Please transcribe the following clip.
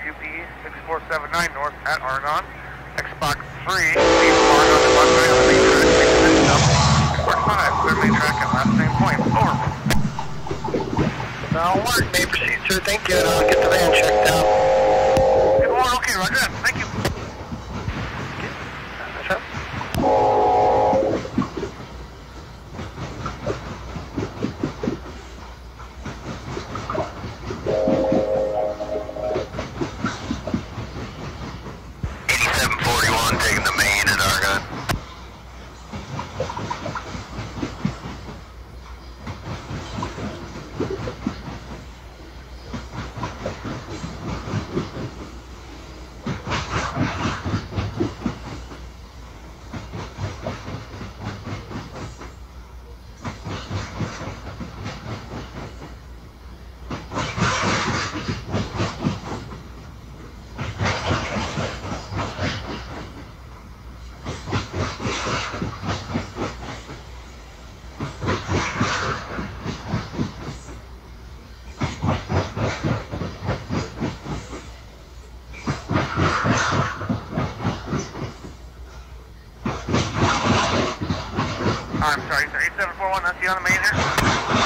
WP 6479 north at Argonne. Xbox 3, leave Argonne to Buckeye on the main track, make the next stop. Xbox 5, clear main track at last name point. Over. That'll work. May proceed, sir. Thank you. And I'll get the van checked out. Good one. Okay, roger that. Thank you. Taking the main at Argonne. I'm sorry, sir. 8741, that's you on the main here?